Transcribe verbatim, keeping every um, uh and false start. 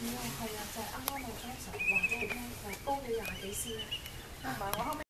係啊，就係啱啱我嗰陣時候話咗我聽，就高咗廿幾 C M。唔係我後尾。